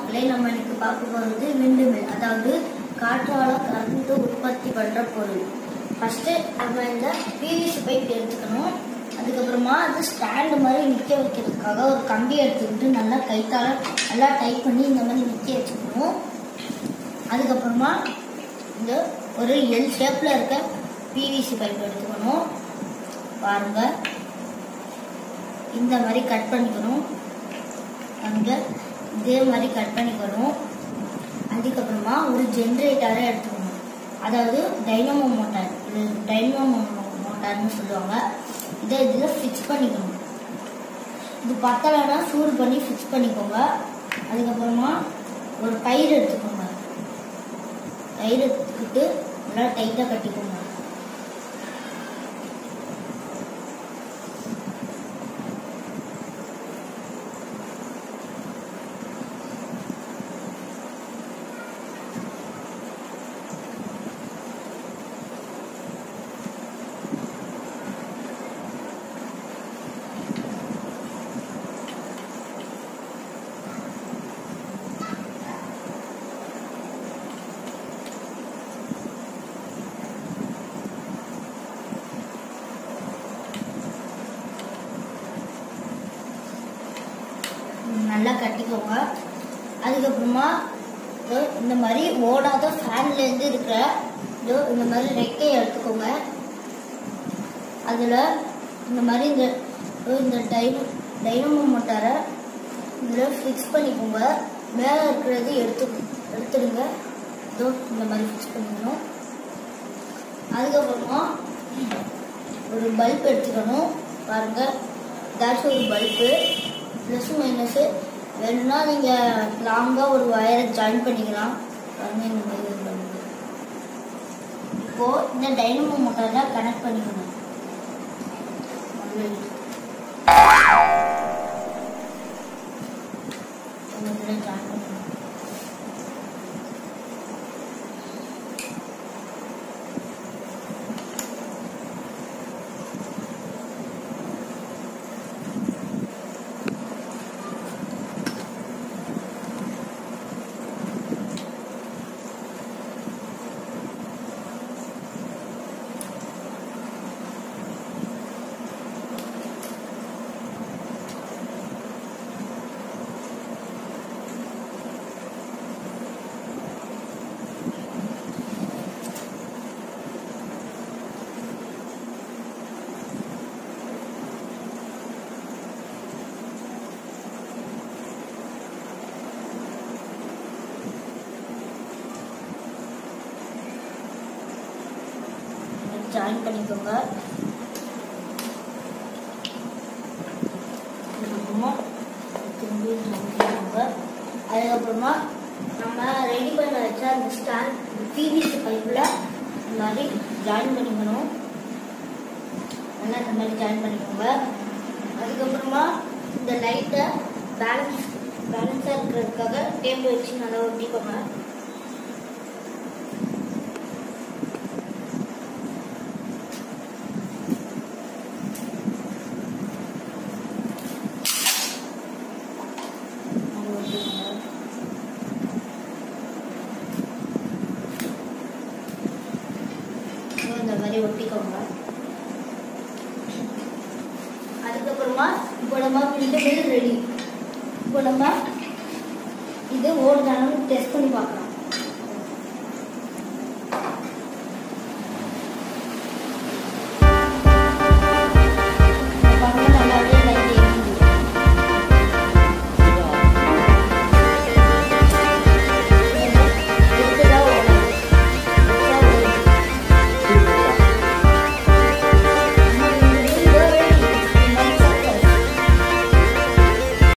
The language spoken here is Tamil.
மக்களே, நம்ம இன்னைக்கு பார்க்க போகிறது விண்டு மில், அதாவது காற்றால கரண்ட் உற்பத்தி பண்ற பொருள். ஃபர்ஸ்ட் நம்ம இந்த பிவிசி பைப் எடுத்துக்கணும். அதுக்கப்புறமா அது ஸ்டாண்டு மாதிரி நிற்க வைக்கிறதுக்காக ஒரு கம்பி எடுத்துக்கிட்டு நல்லா கைத்தால நல்லா டைட் பண்ணி இந்த மாதிரி நிற்க வச்சுக்கணும். அதுக்கப்புறமா இந்த ஒரு எல் ஷேப்ல இருக்க பிவிசி பைப் எடுத்துக்கணும். பாருங்க, இந்த மாதிரி கட் பண்ணிக்கணும். அங்கே இதே மாதிரி கட் பண்ணிக்கணும். அதுக்கப்புறமா ஒரு ஜென்ரேட்டரை எடுத்துக்கணும், அதாவது டைனமோ மோட்டார். இது டைனமோ மோட்டார்னு சொல்லுவாங்க. இதை இதில் ஃபிக்ஸ் பண்ணிக்கணும். இது பத்தலைன்னா சூடு பண்ணி ஃபிக்ஸ் பண்ணிக்கோங்க. அதுக்கப்புறமா ஒரு கயிறு எடுத்துக்கோங்க. கயிறு எடுத்துக்கிட்டு நல்லா டைட்டாக கட்டிக்கோங்க. நல்லா கட்டிக்கோங்க. அதுக்கப்புறமா இந்த மாதிரி ஓடாத ஃபேன்லேருந்து இருக்கிற இந்த மாதிரி ரெக்கையை எடுத்துக்கோங்க. அதில் இந்த மாதிரி இந்த டைனமோ மோட்டாரை இதில் ஃபிக்ஸ் பண்ணிக்கோங்க. மேலே இருக்கிறது எடுத்துடுங்க. இந்த மாதிரி ஃபிக்ஸ் பண்ணிக்கணும். அதுக்கப்புறமா ஒரு பல்ப் எடுத்துக்கணும். பாருங்கள், ஏதாச்சும் ஒரு பல்பு ப்ளஸ் மைனஸு வேணும்னா நீங்கள் லாங்காக ஒரு வயரை ஜாயின் பண்ணிக்கலாம். பாருங்கள், இந்த மாதிரி பண்ணுங்க. இப்போது இந்த டைனமோ மோட்டாரில் கனெக்ட் பண்ணிக்கணும். இதில் ஜாயின் பண்ணிக்கணும். ஜாயின் பண்ணிக்கோங்க. அதுக்கப்புறமா நம்ம ரெடி பண்ண வச்ச அந்த ஸ்டாண்ட் பிவிசி பைப்பில் இந்த மாதிரி ஜாயின் பண்ணிக்கணும். நல்லா இந்த மாதிரி ஜாயின் பண்ணிக்கோங்க. அதுக்கப்புறமா இந்த லைட்டை பேலன்ஸாக இருக்கிறதுக்காக டேபிள் வச்சு நல்லா ஒட்டிக்கோங்க. இந்த மாதிரி ஒட்டிக்கோங்க. அதுக்கப்புறமா இப்போ நம்ம விண்டு மில் ரெடி. இப்போ நம்ம இது ஓடுதானு டெஸ்ட் பண்ணி பார்க்கலாம்.